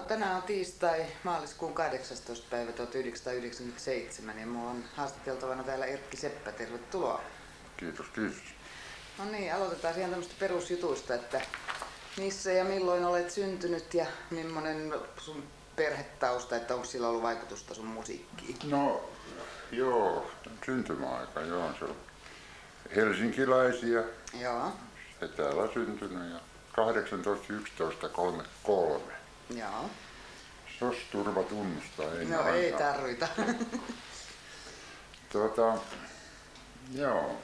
tänään on tiistai maaliskuun 18. päivä 1997 ja mulla on haastateltavana täällä Erkki Seppä. Tervetuloa. Kiitos, kiitos. No niin, aloitetaan ihan tämmöistä perusjutuista, että missä ja milloin olet syntynyt ja millainen sun perhetausta, että onko sillä ollut vaikutusta sun musiikkiin? No joo, syntymäaika, joo, se on helsinkiläisiä. Joo. Se täällä syntynyt ja 18.11.33. Joo. SOS-turva tunnustaa, ei No ei tarvita. Joo.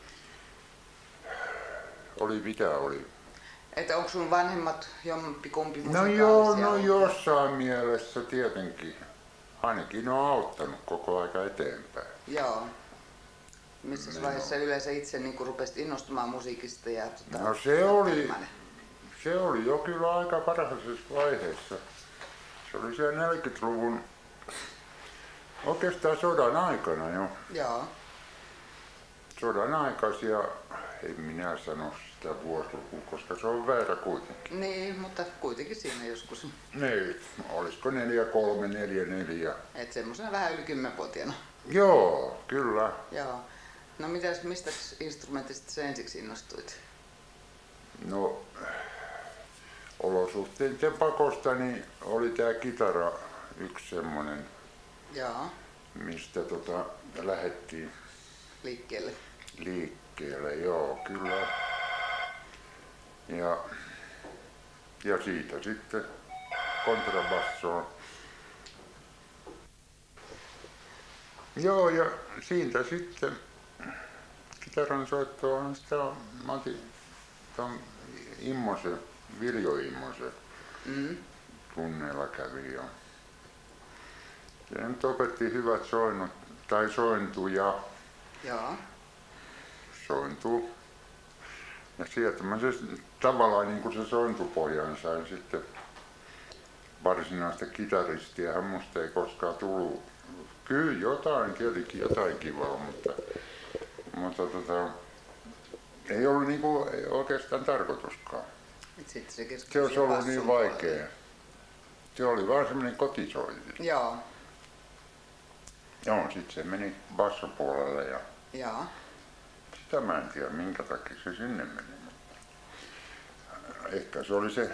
Mitä oli? Että onko sun vanhemmat jompikumpi No musikaalisia? joo, no jossain mielessä tietenkin. Ainakin on auttanut koko aika eteenpäin. Joo. Missä vaiheessa yleensä itse niin rupesit innostumaan musiikista? Ja, No se oli jo kyllä aika varhaisessa vaiheessa. Se oli siellä 40-luvun, oikeastaan sodan aikana jo. Joo. Sodan aikaisia, en minä sano sitä vuosilukua, koska se on väärä kuitenkin. Niin, mutta kuitenkin siinä joskus. Niin, olisiko 43, 44. Et semmosena vähän yli 10-vuotiaana. Joo, kyllä. Joo. No mistä instrumentista sä ensiksi innostuit? No, olosuhteiden pakosta niin oli tää kitara yksi semmonen, Joo. mistä lähdettiin Liikkeelle, joo, kyllä. Ja siitä sitten kontrabassoon. Joo, ja siitä sitten kitaran soittoa on sitä mä otin ton Immosen, Viljo Immosen tunneilla kävi jo. Se nyt opetti hyvät soinnut, tai sointuja. Joo. Sointuu. Ja sieltä mä se tavallaan niin kuin se sointupohjan sain sitten. Varsinaista kitaristiahan musta ei koskaan tullut. Kyllä jotain, tietenkin jotain kivaa, mutta ei ollut niinku oikeastaan tarkoituskaan. Se olisi ollut niin vaikea. Se oli vaan semmoinen kotisointi. Joo. Joo, sit se meni bassopuolelle ja Joo. sitä mä en tiedä minkä takia se sinne meni. Ehkä se oli se,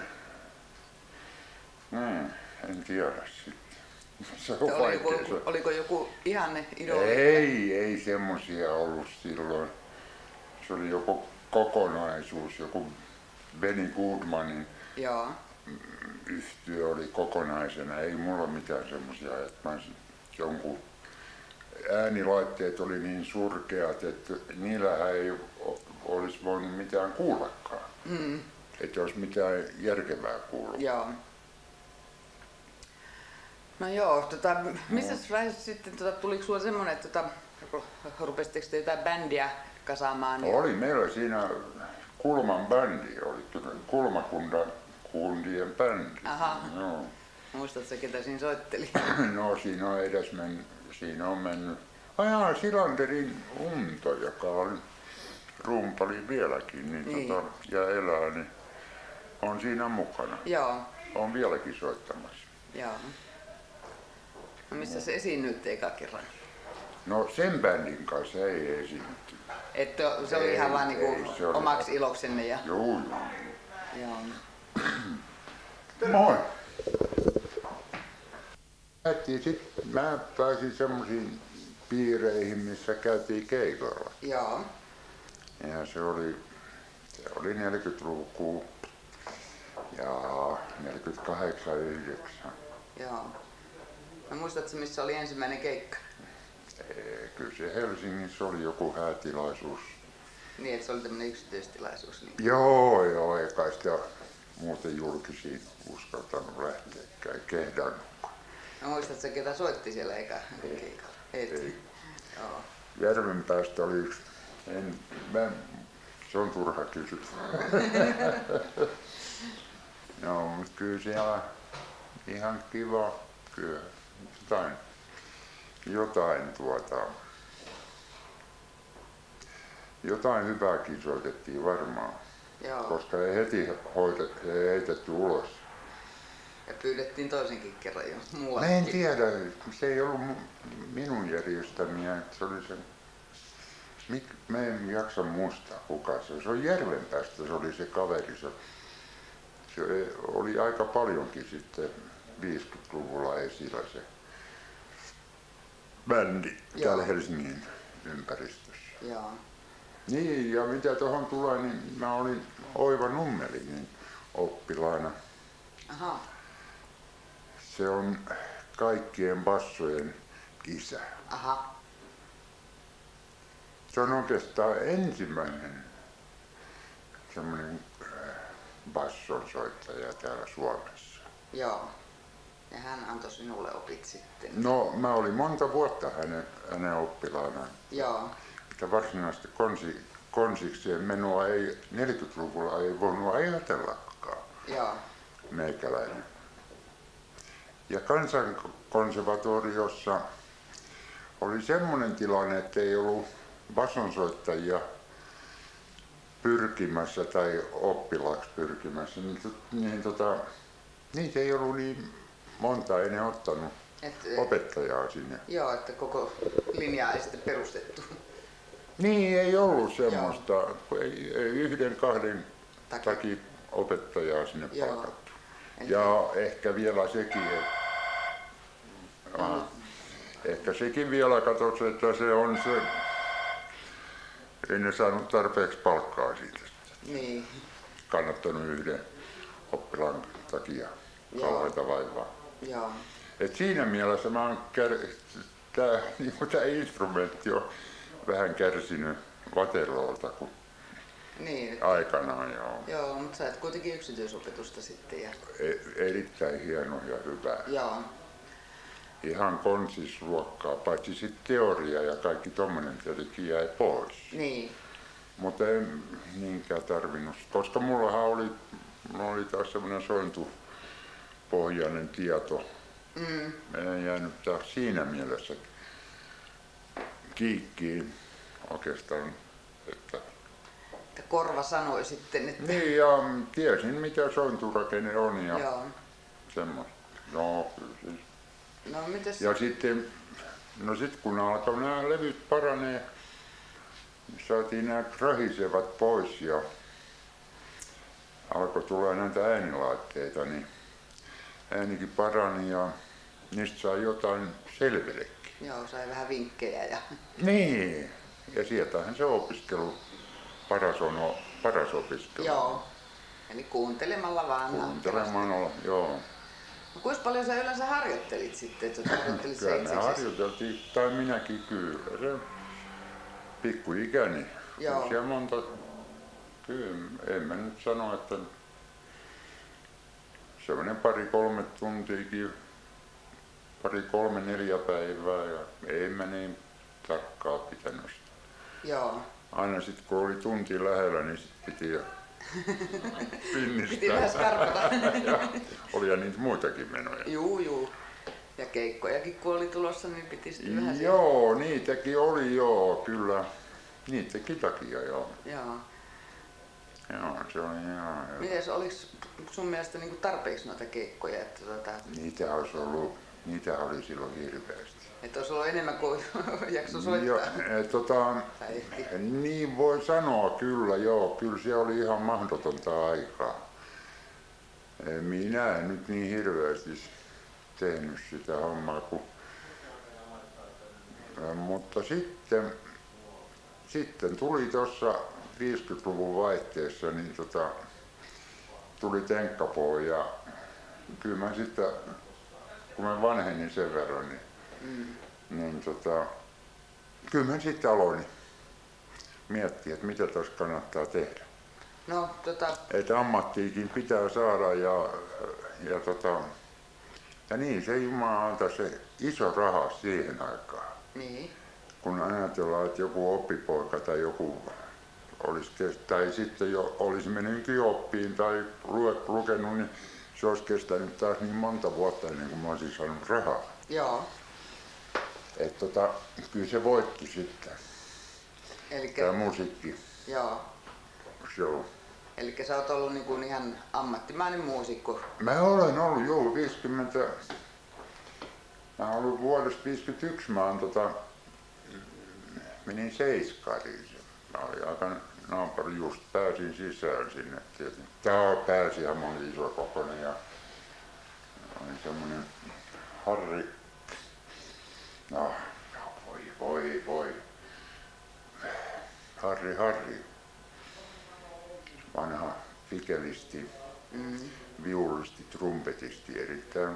en tiedä sitten. Se on oliko joku ihanne idoli? Ei semmosia ollut silloin. Se oli joku kokonaisuus, joku Benny Goodmanin yhtye oli kokonaisena. Ei mulla mitään semmosia, että mä jonkun äänilaitteet oli niin surkeat, että niillähän ei olisi voinut mitään kuullakaan. Että olisi mitään järkevää kuulla. Joo. No joo, missä vaiheessa sitten tuliko sulla semmoinen, että rupesitteko te jotain bändiä kasaamaan? Oli meillä siinä Kulman bändi, oli kyllä Kulmakundien bändi. Aha. Joo. Muistatko ketä siinä soitteli? No siinä on mennyt Silanderin Unto, joka oli rumpali vieläkin niin. Ja elää, niin on siinä mukana. Joo. On vieläkin soittamassa. Joo. No missä se esiinnyitte eka kerran? No sen bändin kanssa ei esiinnytty. Että se oli ihan vaan niinku omaksi iloksenne ja... Joo. Joo. Moi! Mä pääsin semmoisiin piireihin, missä käytiin keikoilla. Joo. Ja se oli 40-lukua ja 48-49. Joo. No muistatko missä oli ensimmäinen keikka? Kyllä se Helsingissä oli joku häätilaisuus. Niin, että se oli tämmöinen yksityistilaisuus. Niin. Joo, ei kai sitä muuten julkisiin uskaltanut lähteäkään, kehdannut. No muistatko ketä soitti siellä eka keikalla? Ei. Joo. Järvenpäästä oli yksi, se on turha kysyä. No, mutta kyllä siellä ihan kiva, kyllä jotain hyvääkin soitettiin varmaan. Joo. Koska ei heti heitetty ulos. Ja pyydettiin toisenkin kerran jo Mä muualle. en tiedä, se ei ollut minun järjestämiä, se oli se, mä en jaksa muistaa kuka se, se on Järvenpäästä, se oli se kaveri, se oli aika paljonkin sitten 50-luvulla esillä se bändi täällä Helsingin ympäristössä. Joo. Niin, ja mitä tuohon tulee, niin mä olin Oiva Nummelinin oppilaana. Aha. Se on kaikkien bassojen isä. Aha. Se on oikeastaan ensimmäinen semmoinen bassonsoittaja täällä Suomessa. Joo. Ja hän antoi sinulle opit sitten. No, mä olin monta vuotta hänen oppilaanaan. Joo. Että varsinaisesti konsikseen menoa ei 40-luvulla ei voinut ajatellakaan. Joo. Meikäläinen. Ja Kansankonservatoriossa oli semmoinen tilanne, että ei ollut bassonsoittajia pyrkimässä tai oppilaaksi pyrkimässä. Niitä ei ollut niin monta, ei ne ottanut opettajaa sinne. Joo, että koko linjaa ei sitten perustettu. Niin, ei ollut semmoista, ei yhden kahden takia opettajaa sinne palkattu. Ja ehkä vielä sekin, ehkä sekin vielä katsotaan, että se on se, ei ne saanut tarpeeksi palkkaa siitä. Niin. Kannattanut yhden oppilaan takia kauheita vaivaa. Joo. Et siinä mielessä mä oon tää instrumentti on vähän kärsinyt Waterloolta kun Niin. aikanaan. Joo, mutta sait kuitenkin yksityisopetusta sitten. Ja... Erittäin hieno ja hyvä. Joo. Ihan konsisluokkaa, paitsi sitten teoria ja kaikki tommonen tietenkin jäi pois. Niin. Mutta en niinkään tarvinnut, koska mulla oli taas semmoinen sointupohjainen tieto. Mä en jäänyt taas siinä mielessä kiikkiin oikeastaan. Että korva sanoi sitten, että... Niin, ja tiesin mitä sointurakenne on ja semmoista. No, siis. No, mites... Ja sitten, kun alkoi nämä levyt paranee, saatiin nämä krahisevat pois ja alkoi tulla näitä äänilaitteita, niin äänikin parani ja niistä sai jotain selvillekin. Joo, sai vähän vinkkejä ja... Niin, ja sieltähän se opiskelu paras opiskelu. Joo, eli kuuntelemalla vaan. Kuuntelemalla, joo. No, kuinka paljon sä yleensä harjoittelit sitten, että harjoittelit kyllä me harjoiteltiin, tai minäkin kyllä. Se pikkuikäni. Joo. Kyllä monta, kyllä en mä nyt sano, että semmoinen 2-3 tuntiakin, 2-3-4 päivää ja ei mä niin tarkkaa pitänyt sitä. Joo. Aina sitten kun oli tunti lähellä, niin sit piti pinnistää. Piti vähän skarpata. Oli ja niitä muitakin menoja. Juu. Ja keikkojakin kun oli tulossa, niin piti sitten vähän... Joo, niitäkin oli kyllä. Niitäkin takia joo. Joo. Joo, se oli ihan hyvä. Mites, oliks sun mielestä niinku tarpeeksi noita keikkoja? Että niitä oli silloin hirveästi. Että olisi ollut enemmän kuin jakso soittaa? Niin voi sanoa kyllä, joo. Kyllä se oli ihan mahdotonta aikaa. Minä en nyt niin hirveästi tehnyt sitä hommaa. Mutta sitten tuli tuossa 50-luvun vaihteessa, niin tuli tenkkapoo ja kyllä mä sitten, kun mä vanhenin sen verran, niin kyllä mä sitten aloin miettiä, että mitä tuossa kannattaa tehdä. No, Että ammattiikin pitää saada ja niin se Jumala antaa se iso raha siihen aikaan. Niin. Kun ajatellaan, että joku oppipoika tai joku tai sitten jo olisi mennytkin oppiin tai lukenut, niin se olisi kestänyt taas niin monta vuotta ennen kuin mä olisin saanut rahaa. Joo. Että kyllä se voitti sitten. Elikkä... Tämä musiikki. Joo. Show. Eli sä oot ollut niin kuin ihan ammattimainen muusikko. Mä olen ollut joo 50. Mä olen ollut vuodesta 51. Mä oon menin seiskariin. Mä olin aika naapuri, just pääsin sisään sinne. Tää pääsi ja mä olin iso kokoinen ja oli semmonen Harri. No, voi. Harri. Vanha fikelisti, viululisti, trumpetisti, erittäin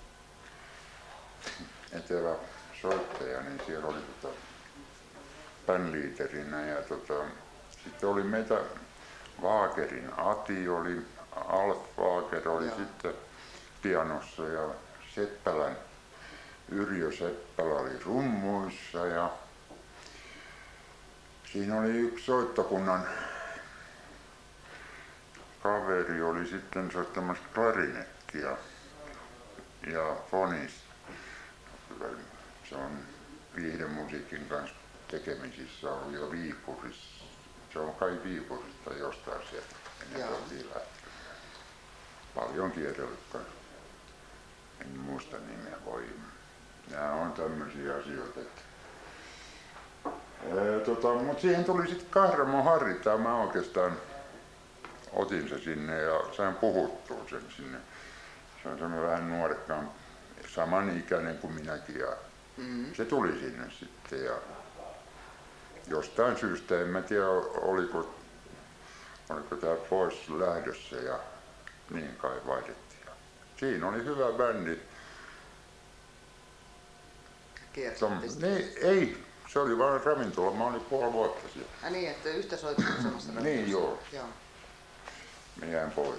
etevä soittaja, niin siellä oli bandliiderinä ja sitten oli meitä Waagerin Ati oli, Alf Waager oli sitten pianossa ja Seppälän Yrjö Seppälä oli rummuissa ja siinä oli yksi soittokunnan kaveri oli sitten soittamassa klarinettia ja fonis. Se on viihdemusiikin kanssa tekemisissä ollut jo Viipurissa. Se on kai Viipurista jostain sieltä. Paljon kierrellyt kanssa. En muista nimeä voi. Nämä on tämmöisiä asioita. Mutta siihen tuli sitten Kahramon Harri, tai mä oikeastaan otin se sinne ja sain puhuttua sen sinne. Se on semmoinen vähän nuorekkaan, samanikäinen kuin minäkin ja se tuli sinne sitten ja jostain syystä, en mä tiedä oliko tää pois lähdössä ja niin kai vaihdettiin. Siinä oli hyvä bändi. Niin, ei, se oli vaan ravintola, mä olin puoli vuotta siellä. Niin, että yhtä soittaa samassa ravintolassa. Niin joo. Mä jäin pois.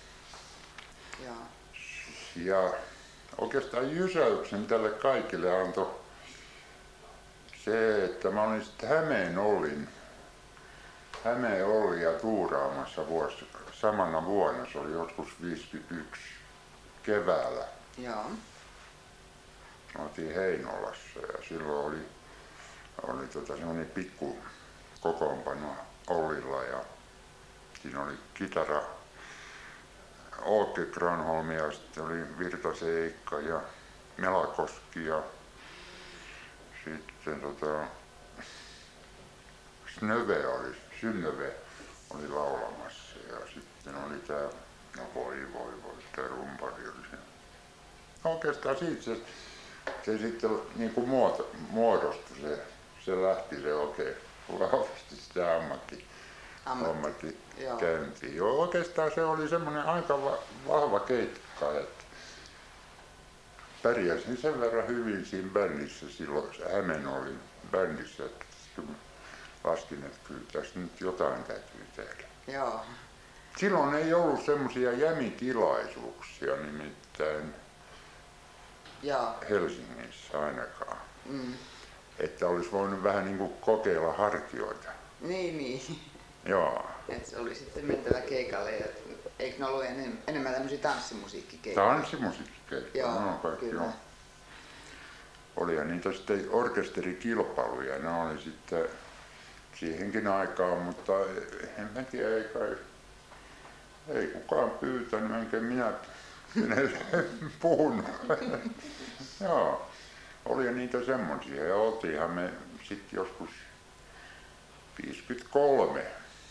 Ja oikeastaan jysäyksen tälle kaikille antoi se, että mä olin sitten Hämeen Ollia tuuraamassa samana vuonna, se oli joskus 51 keväällä. Joo. Oltiin Heinolassa ja silloin oli semmoinen pikku kokoonpano Ollilla ja siinä oli kitara Åke Granholm ja sitten oli Virtasen Eikka ja Melakoski ja sitten Synnöve oli laulamassa ja sitten oli tää, no voi, tää rumpali oli se. Oikeastaan siitä se sitten niinku muodostui se lähti se oikein vahvasti sitä ammatti käyntiin. Joo, oikeastaan se oli semmoinen aika vahva keikka, että pärjäsin sen verran hyvin siinä bändissä silloin, Hämeen oli bändissä, että laskin, että kyllä tässä nyt jotain täytyy tehdä. Joo. Silloin ei ollut semmoisia jämitilaisuuksia nimittäin Helsingissä ainakaan. Että olisi voinut vähän niin kuin kokeilla hartioita. Niin. Joo. Että se oli sitten mentävä keikalle ja eikö ne ollut enemmän tämmöisiä tanssimusiikkikeikkoja? Tanssimusiikkikeikkoja, no kaikki kyllä. Olihan niitä sitten orkesterikilpailuja, ne oli sitten siihenkin aikaan, mutta en mä tiedä, ei kukaan pyytänyt, enkä minä puhunut. Joo, oli niitä semmoisia ja oltiinhan me sitten joskus 53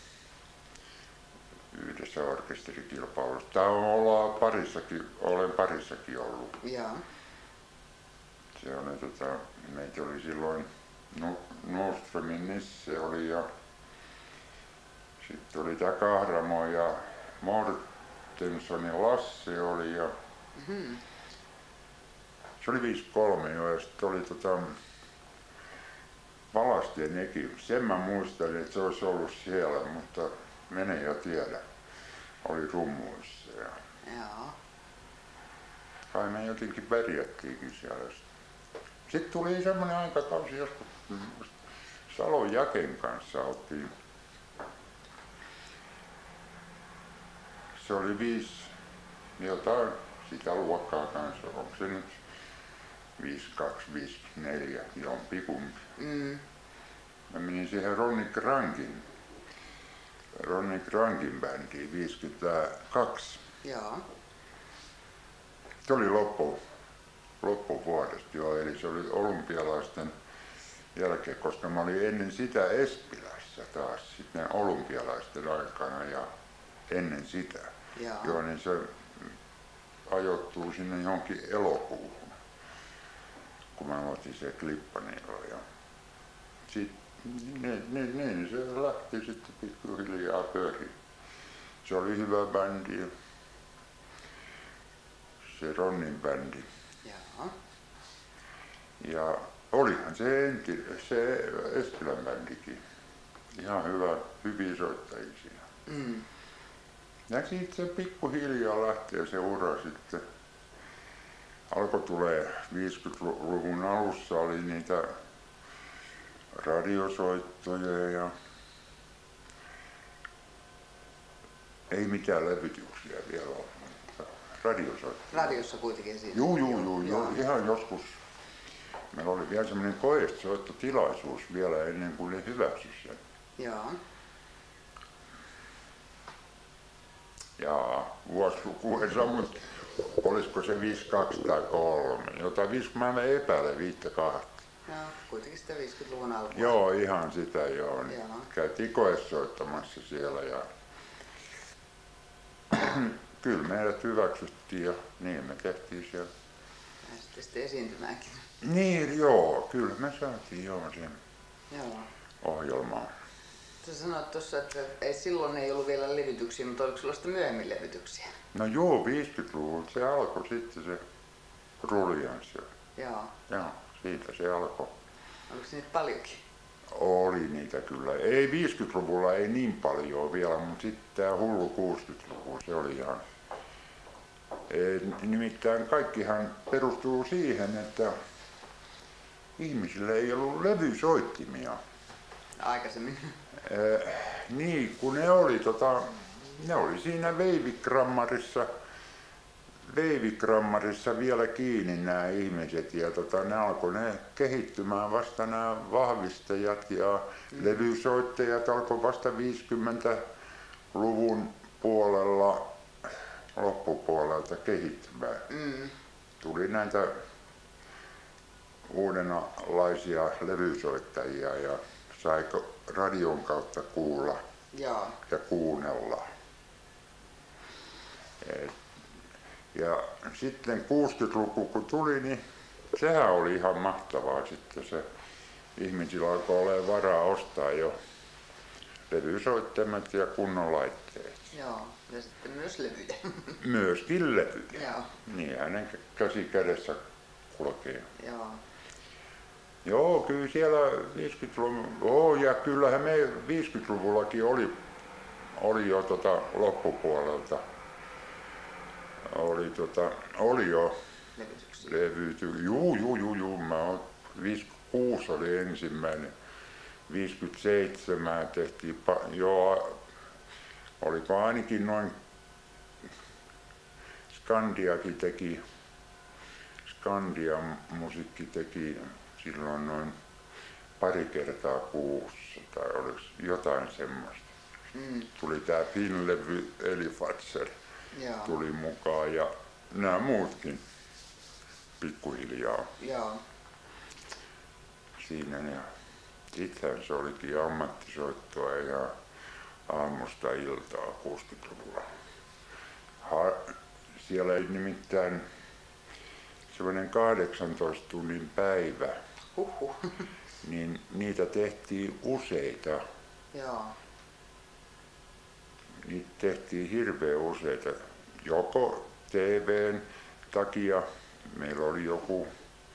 yhdessä orkesterikilpailussa. Olen parissakin ollut. Joo. Se oli meitä oli silloin Nordströmin Nisse oli ja sitten oli tää Kahramo ja Mortensonin Lasse oli ja se oli 53 jo ja sitten oli Valastien Eki. Sen mä muistelin, että se olisi ollut siellä, mutta mene ja tiedä. Oli rummuissa ja kai me jotenkin pärjättiinkin siellä. Sitten tuli semmoinen aikakausi joskus Salon Jaken kanssa oltiin. Se oli 5 jotain sitä luokkaa kanssa. Onko se nyt 52, 54, jompikumpi. Mä menin siihen Ronny Krankin Ronny Krankin bändiin 52. Joo. Se oli loppuvuodesta jo, eli se oli olympialaisten jälkeen, koska mä olin ennen sitä Espilässä taas sitten olympialaisten aikana ja ennen sitä. Joo, niin se ajoittuu sinne johonkin elokuuhun, kun mä otin se Klippanilla. Ja niin se lähti sitten pikkuhiljaa pyöriin. Se oli hyvä bändi, se Ronnin bändi. Joo. Ja olihan se Espilän bändikin ihan hyviä soittajia siinä. Ja siitä se pikkuhiljaa lähtee se ura sitten. Alkoi tulee 50-luvun alussa oli niitä radiosoittoja ja ei mitään levytyksiä vielä ole. Radiosoittoja. Radiossa kuitenkin siitä. Joo, ihan joskus. Meillä oli vielä semmoinen koesoittotilaisuus vielä ennen kuin ne hyväksyi sen. Joo. Ja vuosiluku ei saa, mutta olisiko se 52 tai 3. Mä epäilen 52. Joo, kuitenkin sitä 50-luvun alkua. Joo, ihan sitä joo. Käytiin koesoittamassa siellä ja kyllä meidät hyväksyttiin ja niin me tehtiin siellä. Ja sitten esiintymäänkin. Niin, joo, kyllä me saatiin sen ohjelmaan. Sä sanoit tuossa, että silloin ei ollut vielä levytyksiä, mutta oliko sulla sitten myöhemmin levytyksiä? No joo, 50-luvulla se alkoi sitten se ruljanssi. Joo. Joo, siitä se alkoi. Oliko niitä paljonkin? Oli niitä kyllä. Ei 50-luvulla ei niin paljon vielä, mutta sitten tämä hullu 60-luvu, se oli ihan... Nimittäin kaikkihan perustuu siihen, että ihmisillä ei ollut levysoittimia. Aikaisemmin. Niin, kun ne oli siinä veivigrammarissa vielä kiinni nämä ihmiset ja ne alkoi kehittymään vasta nämä vahvistajat ja levysoittajat alkoi vasta 50-luvun loppupuolelta kehittymään. Tuli näitä uudenlaisia levysoittajia ja saiko radion kautta kuulla ja kuunnella. Ja sitten 60-luku kun tuli, niin sehän oli ihan mahtavaa sitten se. Ihmisillä alkoi olemaan varaa ostaa jo levysoittimet ja kunnon laitteet. Joo, ja sitten myös levyjä. Myöskin levyjä. Joo. Niin hänen käsi kädessä kulkee. Joo. Joo, kyllä siellä 50-luvulla, ja kyllähän me 50-luvullakin oli jo loppupuolelta. Oli jo levytyksiä. Juu. 56 oli ensimmäinen. 57 tehtiin, oliko ainakin noin Skandia musiikki teki silloin noin pari kertaa kuussa tai oliko jotain semmoista. Tuli tää Finn-levy Eli Fatser tuli mukaan ja nämä muutkin pikkuhiljaa. Joo. Siinä ja itsehän se olikin ammattisoittoa ja aamusta iltaa 60-luvulla. Siellä ei nimittäin sellainen 18 tunnin päivä, niin niitä tehtiin useita. Joo. Niitä tehtiin hirveän useita. Joko TVn takia, meillä oli joku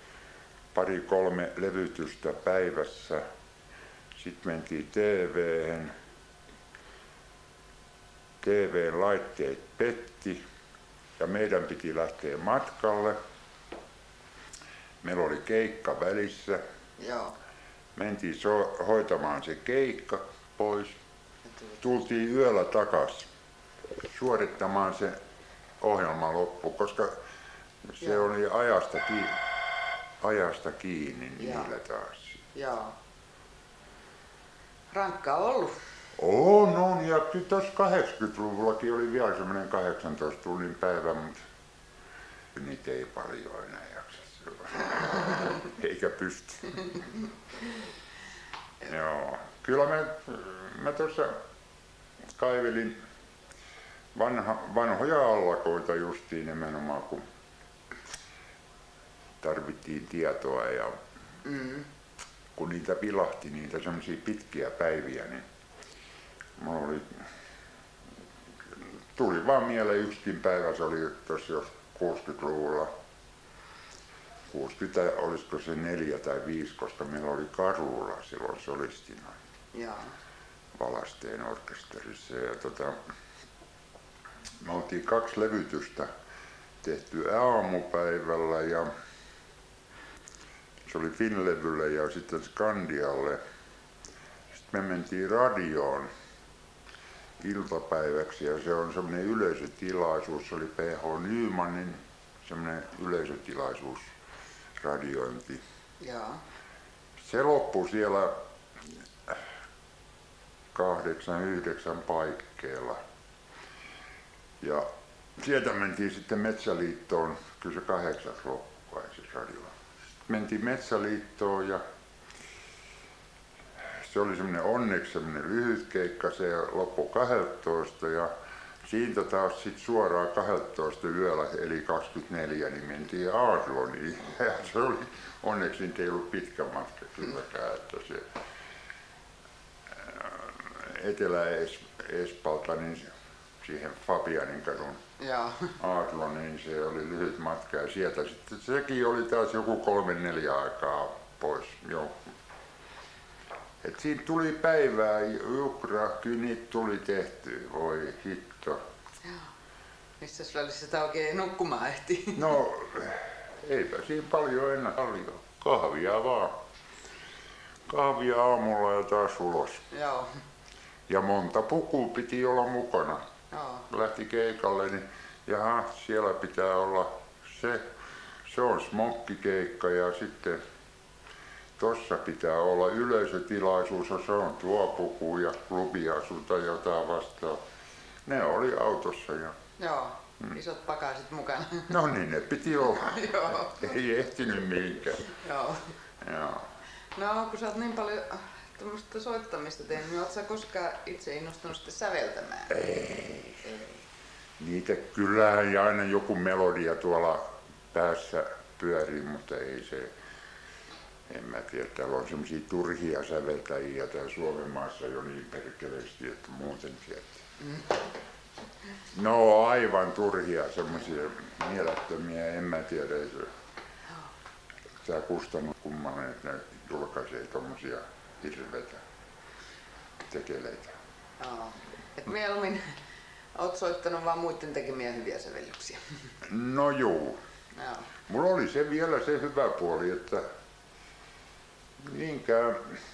2-3 levytystä päivässä. Sitten mentiin TV:hen. TVn laitteet petti ja meidän piti lähteä matkalle. Meillä oli keikka välissä. Joo. Mentiin hoitamaan se keikka pois. Tultiin yöllä takaisin suorittamaan se ohjelma loppu, koska se oli ajasta kiinni niillä taas. Joo. Rankkaa ollut. On, ja kyllä tuossa 80-luvullakin oli vielä semmoinen 18 tunnin päivä, mutta niitä ei paljon enää jaksa silloin. Eikä pysty. Joo. Kyllä mä tuossa kaivelin vanhoja allakoita justiin nimenomaan, kun tarvittiin tietoa ja kun niitä vilahti, niitä semmoisia pitkiä päiviä, niin mulla tuli vaan mieleen yksikin päivä, se oli tuossa jos 60-luvulla, 60, olisiko se 4 tai 5, koska meillä oli Karulla silloin solistina Valasteen orkesterissa. Ja me oltiin 2 levytystä tehty aamupäivällä ja se oli Finlevylle ja sitten Skandialle. Sitten me mentiin radioon iltapäiväksi ja se on semmoinen yleisötilaisuus, se oli P.H. Nymanin semmoinen yleisötilaisuus radiointi. Jaa. Se loppui siellä 8-9 paikkeilla. Ja sieltä mentiin sitten Metsäliittoon, kyllä se 8 loppui se radio. Mentiin Metsäliittoon ja se oli semmoinen onneksi semmoinen lyhyt keikka, se loppui 12 ja siitä taas sit suoraan 12 yöllä eli 24 niin mentiin Aarloniin ja se oli onneksi niitä ei ollut pitkä matka kylläkään, että se Etelä-Espalta niin siihen Fabianin kadun Aarloniin se oli lyhyt matka ja sieltä sitten sekin oli taas joku 3-4 aikaa pois. Joo. Et siitä tuli päivää, Jukra, kyllä niitä tuli tehty, voi hitto. Joo. Missäs välissä sitä oikein nukkumaan ehti? No, eipä siinä paljon enää paljon. Kahvia vaan. Kahvia aamulla ja taas ulos. Joo. Ja monta pukua piti olla mukana. Joo. Lähti keikalle, niin jaha, siellä pitää olla se on smokkikeikka ja sitten tossa pitää olla yleisötilaisuus ja se on tuo puku ja klubiasunta jotain vastaan. Ne oli autossa ja... Joo, isot pakasit mukana. No niin, ne piti olla. Joo. Ei ehtinyt mihinkään. Joo. Joo. No, kun sä oot niin paljon tuommoista soittamista tehnyt, niin oot sä koskaan itse innostunut sitten säveltämään? Ei. Niitä kyllähän ja aina joku melodia tuolla päässä pyörii, mutta ei se... En mä tiedä, täällä on semmosia turhia säveltäjiä täällä Suomen maassa jo niin perkeleesti, että muuten sieltä. No aivan turhia semmosia mielettömiä, en mä tiedä, ei se... Tää kustannut kummanen, että ne julkaisee tommosia hirveitä tekeleitä. Joo. Et mieluummin oot soittanut vaan muiden tekemiä hyviä sävellyksiä. No juu. Joo. Mulla oli se vielä se hyvä puoli, että niinkään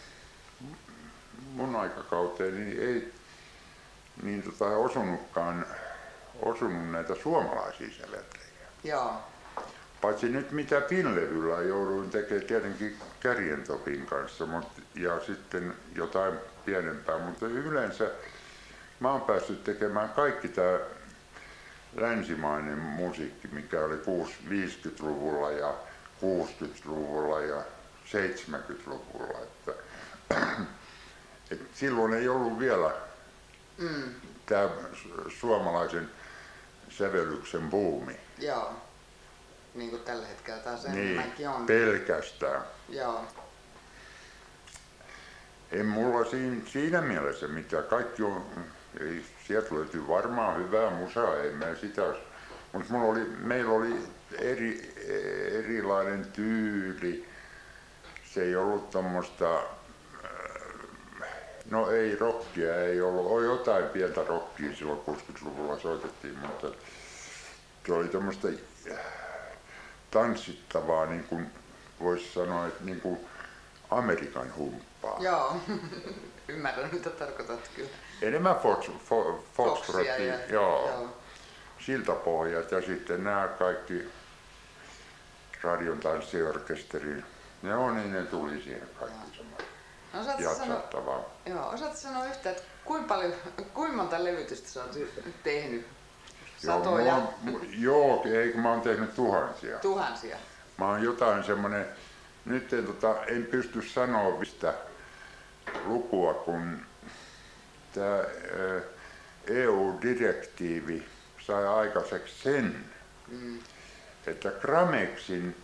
mun aikakauteen niin ei niin osunut näitä suomalaisia säveltäjiä. Joo. Paitsi nyt mitä Finlevyllä jouduin tekemään tietenkin Kärjentopin kanssa ja sitten jotain pienempää, mutta yleensä mä oon päässyt tekemään kaikki tää länsimainen musiikki, mikä oli 50-luvulla ja 60-luvulla ja 70-luvulla. Et silloin ei ollut vielä tää suomalaisen sävellyksen buumi. Joo. Niin kuin tällä hetkellä taas enemmänkin on. Pelkästään. Joo. Ei mulla siinä mielessä mitään. Kaikki on, sieltä löytyy varmaan hyvää musaa, en mä sitä. Mutta meillä oli erilainen tyyli. Se ei ollut tommoista, no ei rockia, ei ollut. Oli jotain pientä rockia silloin 60-luvulla soitettiin, mutta se oli tommoista tanssittavaa, niin kuin voisi sanoa, että niin kuin Amerikan humppaa. Joo, ymmärrän mitä tarkoitat kyllä. Enemmän foxtrottia, joo. Siltä pohjat ja sitten nämä kaikki radion tanssiorkesterin, niin ne tuli siihen kaikki samaan. jatsattavaa. Osaatko sanoa yhtä, että kuinka monta levytystä sä oot tehnyt? Satoja? Eikö mä oon tehnyt tuhansia. Tuhansia? Mä oon jotain semmonen, nyt en pysty sanoa mistä lukua, kun tää EU-direktiivi sai aikaiseksi sen, että Gramexin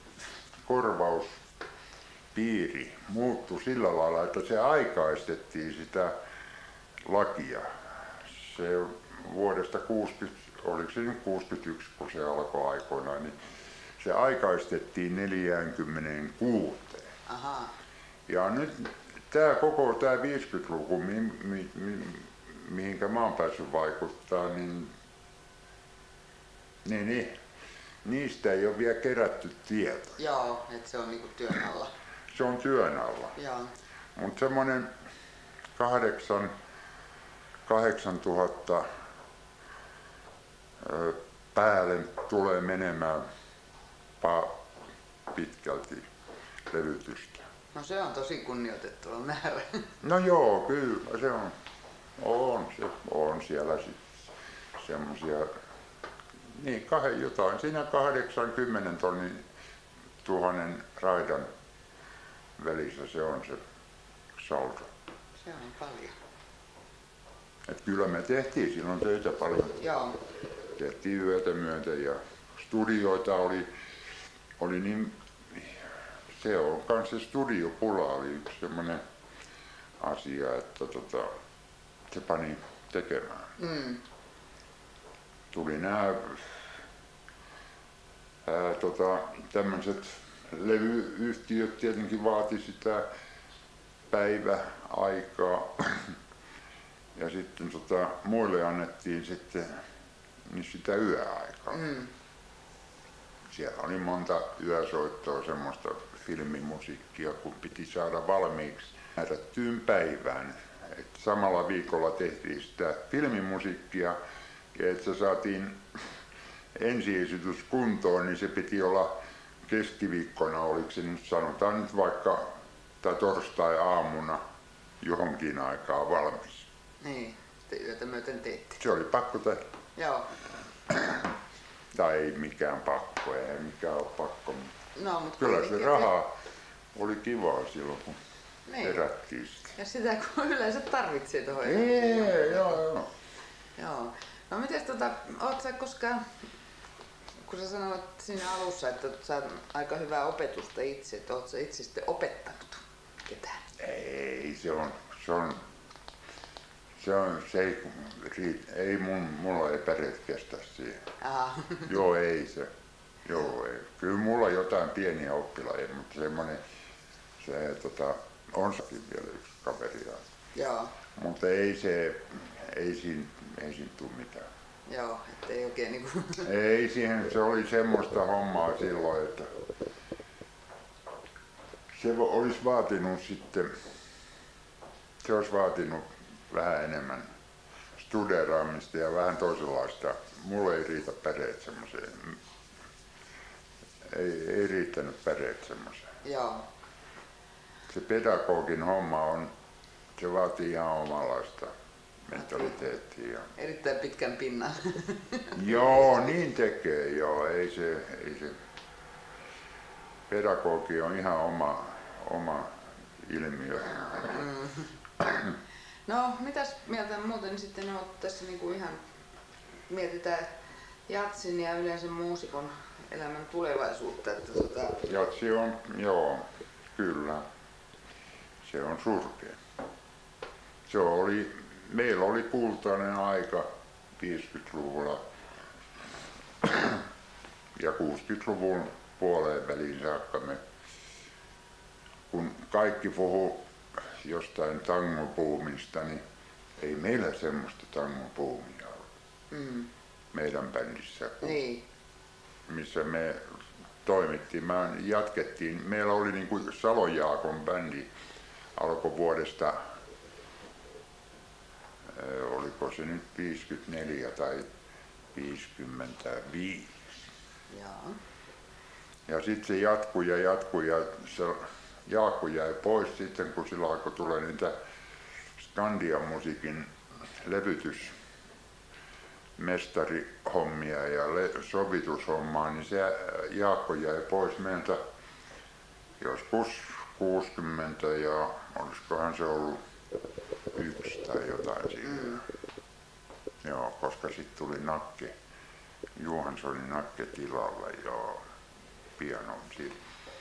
korvauspiiri muuttui sillä lailla, että se aikaistettiin sitä lakia. Se vuodesta 60, oliko se nyt 61, kun se alkoi aikoinaan, niin se aikaistettiin 46. Aha. Ja nyt koko tämä 50-luku, mihinkä mä oon päässyt vaikuttaa, niin niistä ei ole vielä kerätty tietoa. Joo, että se on niinku työn alla. Se on työn alla. Joo. Mutta semmoinen 8000 päälle tulee menemään pitkälti levytystä. No se on tosi kunnioitettava määrä. No joo, kyllä se on. On siellä sitten semmosia, niin jotain, siinä 80 000 raidan välissä se on se saldo. Se on paljon. Et kyllä me tehtiin silloin töitä paljon. Joo. Tehtiin yötä myöten ja studioita oli niin, se on kans se studiopula oli yksi semmonen asia, että se pani tekemään. Tuli nää tämmöiset levyyhtiöt tietenkin vaati sitä päiväaikaa ja sitten muille annettiin sitten niin sitä yöaikaa. Siellä oli monta yösoittoa semmoista filmimusiikkia, kun piti saada valmiiksi määrättyyn päivään. Et samalla viikolla tehtiin sitä filmimusiikkia ja että se saatiin ensiesitys kuntoon, niin se piti olla keskiviikkona, oliko se nyt sanotaan nyt vaikka tai torstai-aamuna johonkin aikaan valmis. Niin, sitten yötä myöten teitte. Se oli pakko tehdä. Joo. Tai ei mikään pakko, ei mikään ole pakko. No, mutta kyllä se raha oli kivaa silloin, kun herättiin sitä. Ja sitä kun yleensä tarvitsee tuohon. Joo. No mites oot sä koskaan, kun sä sanoit siinä alussa, että sä aika hyvää opetusta itse, että oot sä itse sitten opettanut ketään? Ei, mulla ei päreet kestä siihen. Aha. Joo, ei se. Kyllä mulla on jotain pieniä oppilaita, mutta semmonen, on sekin vielä yksi kaveri. Joo. Mutta ei siinä tule mitään. Joo, ettei oikein niinku. Ei siihen, se oli semmoista hommaa silloin, että se olisi vaatinut vähän enemmän studeraamista ja vähän toisenlaista. Mulle ei riitä päreet semmoiseen. Ei riittänyt päreet semmoiseen. Joo. Se pedagogin homma se vaatii ihan omanlaista mentaliteettia. Erittäin pitkän pinnan. Joo, niin tekee joo. Ei se. Pedagogi on ihan oma ilmiö. No, mitäs mieltä muuten sitten olet tässä niinku ihan mietitään jatsin ja yleensä muusikon elämän tulevaisuutta, että Jatsi on, joo, kyllä. Se on surkea. Meillä oli kultainen aika 50-luvulla ja 60-luvun puoleen väliin saakka kun kaikki puhuu jostain tangobuumista, niin ei meillä semmoista tangobuumia ollut. Meidän bändissä, missä me toimittiin. Jatkettiin. Meillä oli niin kuin Salon Jaakon bändi alkoi vuodesta, oliko se nyt 54 tai 55. Jaa. Ja sitten se jatkui ja se Jaakko jäi pois sitten, kun sillä alkoi tulla niitä Skandian musiikin levytysmestarihommia ja sovitushommaa, niin se Jaakko jäi pois meiltä joskus 60 ja olisikohan se ollut 1 tai jotain siinä. Joo, koska sitten tuli Nakke, Johanssonin Nakke tilalle ja pianon siinä.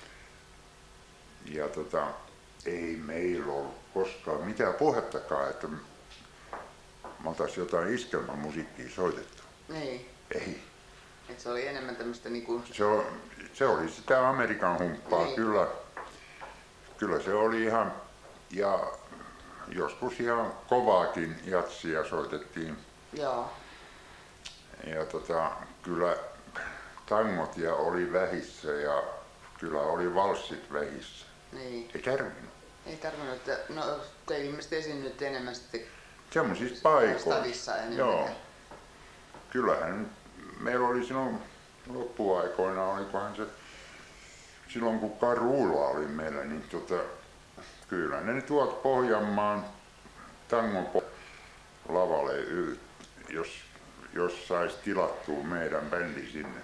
Ja ei meillä ollut koskaan mitään puhettakaan, että me oltaisiin jotain iskelmämusiikkia soitettu. Niin. Ei. Et se oli enemmän tämmöistä niinku... Se oli sitä Amerikan humppaa, niin. Kyllä se oli ihan, ja joskus ihan kovaakin jatsia soitettiin. Joo. Ja kyllä tangotia oli vähissä ja kyllä oli valssit vähissä. Niin. Ei tarvinnut. Ei tarvinnut, että no te ilmeisesti esiinnytte enemmän sitten semmoisissa paikoissa. stadissa enemmän. Joo. Kyllähän meillä oli silloin loppuaikoina, olikohan se silloin kun Karuula oli meillä, niin kyllä ne tuolta Pohjanmaan tangon lavalle jos sais tilattua meidän bändi sinne.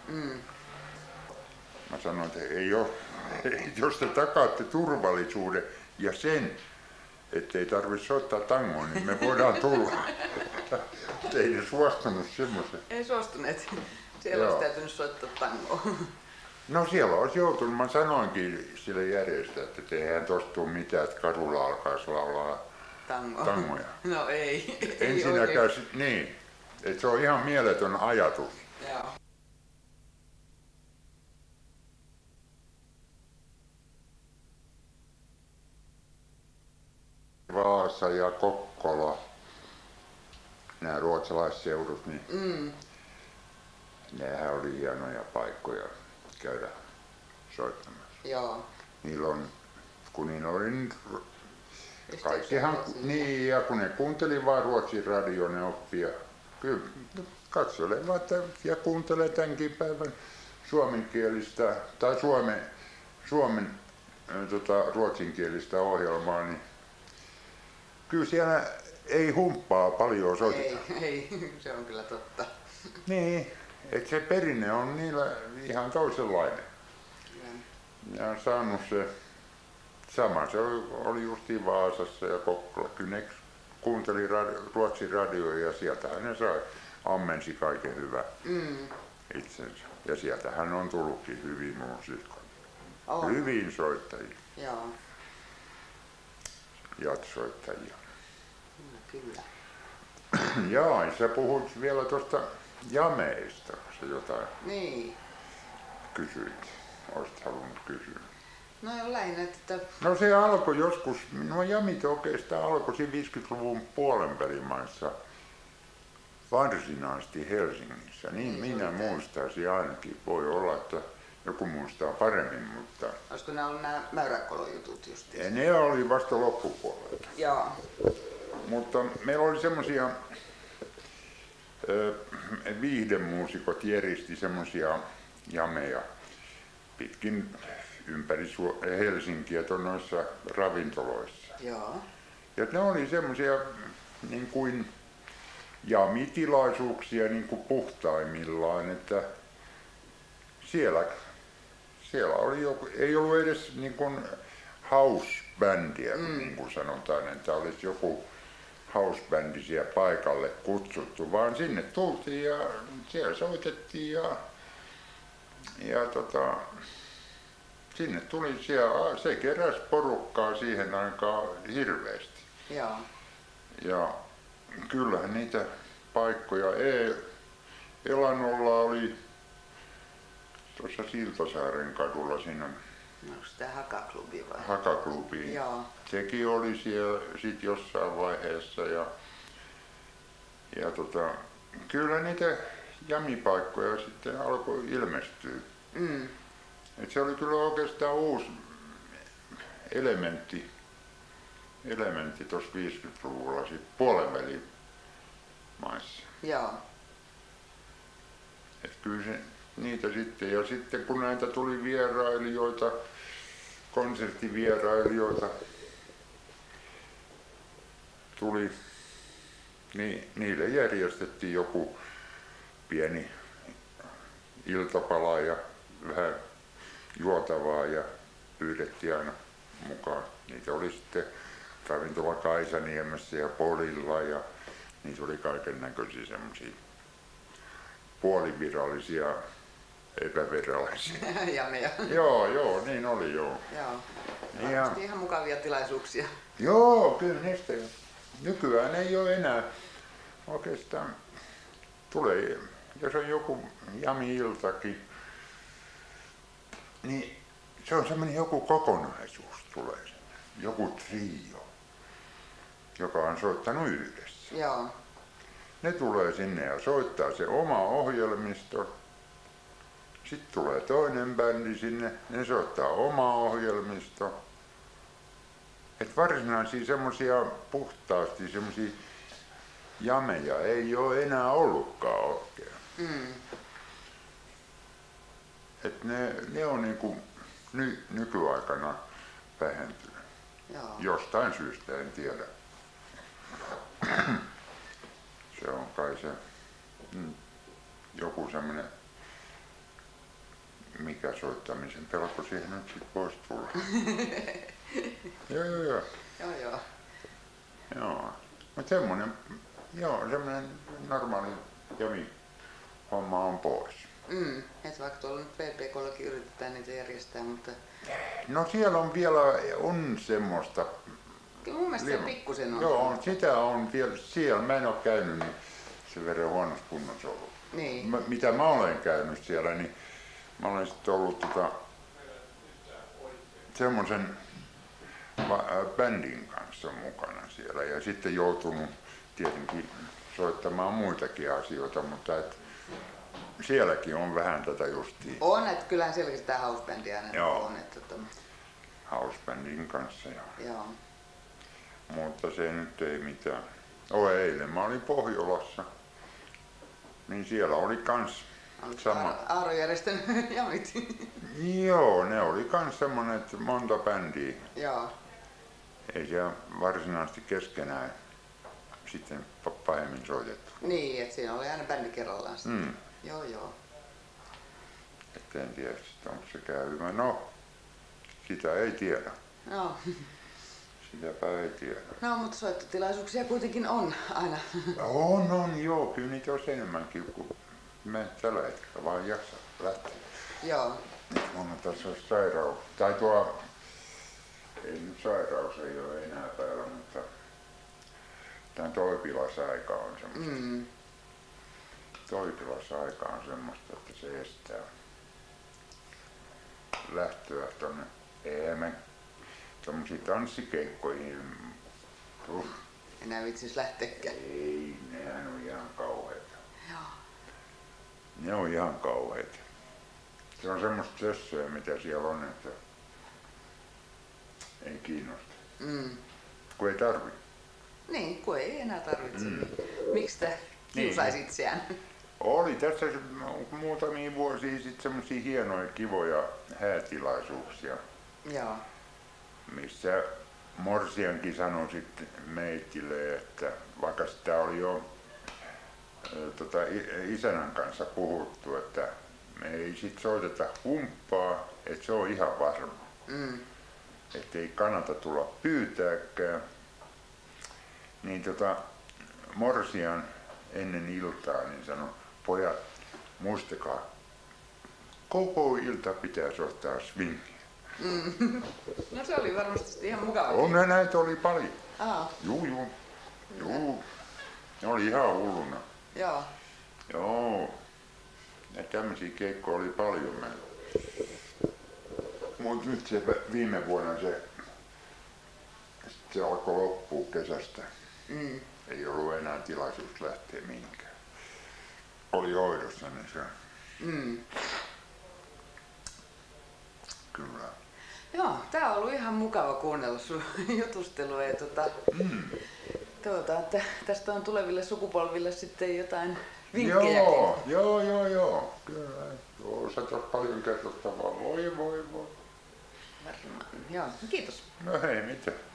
Mä sanoin, että jos te takaatte turvallisuuden ja sen, ettei tarvitse soittaa tangoa, niin me voidaan tulla. Ei ne suostunut semmoisen. Ei suostuneet. Siellä olisi täytynyt soittaa tangoa. No siellä olisi joutunut. Mä sanoinkin sille järjestä, että eihän tosta tule mitään, että Karulla alkaisi laulaa tangoja. No ei. Ensinnäkään niin. Että se on ihan mieletön ajatus. Joo. Vaasa ja Kokkola, nämä ruotsalaisseudut, niin nehän oli hienoja paikkoja käydä soittamassa. Joo. Niillä on, kun niillä oli kaikkihan, niin, ja kun ne kuunteli vaan Ruotsin radio, ne oppia. Kyllä katselevat ja kuuntelee tämänkin päivän suomenkielistä tai suomen ruotsinkielistä ohjelmaa, niin kyllä siellä ei humppaa paljon soiteta. Ei, se on kyllä totta. Niin, että se perinne on niillä ihan toisenlainen. Ja on saanut se sama, se oli justiin Vaasassa ja Kokkola. Kyllä ne kuunteli Ruotsin radioja ja sieltähän ne sai, ammensi kaiken hyvää itsensä. Ja sieltähän on tullutkin hyviä muusikkoja. Hyvin soittajia. Joo. Jatsoittajia. Kyllä. Jaa, sä puhuit vielä tuosta jameista, se jotain kysyit. Olisit halunnut kysyä. No lähinnä, että... No se alkoi joskus, jamit oikeastaan alkoi 50-luvun puolenvälimaissa varsinaisesti Helsingissä. Niin minä muistaisin ainakin. Voi olla, että joku muistaa paremmin, mutta... Olisiko ne ollut nämä Mäyräkolojutut just? Ne oli vasta loppupuolella. Joo. Mutta meillä oli semmosia viihdemuusikot järjesti semmosia jameja pitkin ympäri Helsinkiä noissa ravintoloissa. Joo. Ja ne oli semmosia niin kuin jamitilaisuuksia niin kuin puhtaimmillaan, että siellä oli joku, ei ollut edes niin kuin house-bändiä, niin kuin sanotaan, että olisi joku house-bändi siellä paikalle kutsuttu, vaan sinne tultiin ja siellä soitettiin ja sinne tuli siellä, se keräsi porukkaa siihen aikaan hirveästi. Joo. Ja kyllähän niitä paikkoja Elanolla oli tuossa Siltasaaren kadulla siinä. Onko sitä Hakaklubi vai? Hakaklubi. Joo. Sekin oli siellä sit jossain vaiheessa ja kyllä niitä jamipaikkoja sitten alkoi ilmestyä. Et se oli kyllä oikeastaan uusi elementti tuossa 50-luvulla sit puolenvälin maissa. Joo. Et kyllä se niitä sitten, ja sitten kun näitä tuli vierailijoita konserttivierailijoita tuli, niin niille järjestettiin joku pieni iltapala ja vähän juotavaa ja pyydettiin aina mukaan. Niitä oli sitten ravintola Kaisaniemessä ja Polilla ja niitä oli kaiken näköisiä semmosia puolivirallisia, epävirallisia. Jameja. Joo, niin oli joo. Joo. Ja, Varmasti ihan mukavia tilaisuuksia. joo, kyllä niistä nykyään ei ole enää oikeastaan. Tulee, jos on joku jami-iltakin, niin se on semmoinen joku kokonaisuus tulee. Joku trio, joka on soittanut yhdessä. Joo. Ne tulee sinne ja soittaa se oma ohjelmisto. Sitten tulee toinen bändi sinne, ne soittaa oma ohjelmisto. Et varsinaisia semmosia puhtaasti semmosia jameja ei ole enää ollutkaan oikein. Et ne on niinku nykyaikana vähentynyt. Joo. Jostain syystä en tiedä. Se on kai se joku semmoinen, mikä soittamisen pelko siihen nyt sit voisi tulla. Joo. Joo. Mut semmonen normaali jami homma on pois. Et vaikka tuolla nyt VPK:llakin yritetään niitä järjestää, mutta No siellä on vielä semmoista. kyllä mun mielestä se pikkusen on. Joo, sitä on vielä siellä. Mä en ole käynyt niin sen verran huonossa kunnossa ollut. Niin. Mitä mä olen käynyt siellä, niin mä olen sitten ollut semmoisen bändin kanssa mukana siellä ja sitten joutunut tietenkin soittamaan muitakin asioita, mutta sielläkin on vähän tätä justiin. On, että kyllähän sielläkin sitä housebändiä aina Joo. on. Että Housebändin kanssa joo. Mutta se nyt ei mitään. Eilen mä olin Pohjolassa, niin siellä oli kans sama. Aaro järjestänyt jamit. Joo, ne oli kans semmonen, että monta bändiä. Joo. Ei siellä varsinaisesti keskenään sitten pahemmin soitettu. Niin, että siinä oli aina bändi kerrallaan sitten. Joo. Et en tiedä, onko se käyvä. No, sitä ei tiedä. Joo. Sitäpä ei tiedä. No, mutta soittotilaisuuksia kuitenkin on aina. On, joo. Kyllä niitä olisi enemmänkin, kun me tällä hetkellä vaan jaksa lähteä. Joo. Nyt mun tässä olisi sairaus. Ei nyt sairaus ei ole enää päällä, mutta tämä toipilasaika on semmoista. Toipilasaika on semmoista, että se estää lähtöä tonne. Eihän me tommosiin tanssikeikkoihin. Enää vitsis lähteekään. Ei, nehän on ihan kauheita. Joo. Ne on ihan kauheita. Se on semmoista sössöä, mitä siellä on, että ei kiinnosta. Kun ei tarvi. Niin, kun ei enää tarvitse. Miksi sitä kiusaisi itseään? Oli tässä muutamia vuosia sitten semmosia hienoja, kivoja häätilaisuuksia. Joo. Missä morsiankin sanoi sitten meitille, että vaikka sitä oli jo isänän kanssa puhuttu, että me ei sit soiteta humppaa, että se on ihan varma. Että ei kannata tulla pyytääkään. Niin morsian ennen iltaa niin sanoi, pojat, muistakaa, koko ilta pitää soittaa swingia. No se oli varmasti ihan mukava. On näitä oli paljon. Juu. Juu. Ne oli ihan hulluna. Joo. Joo. Ja tämmösiä keikkoja oli paljon meillä. Mut nyt se viime vuonna se alkoi loppua kesästä. Ei ollut enää tilaisuus lähteä mihinkään. Oli hoidossa niin se. Kyllä. Joo, tää on ollut ihan mukava kuunnella sun jutustelua ja toivotaan, että tästä on tuleville sukupolville sitten jotain vinkkejäkin. Joo. Kyllä. Joo, sä oot paljon kerrottavaa. Voi. Varmaan, joo. Kiitos. No ei mitään.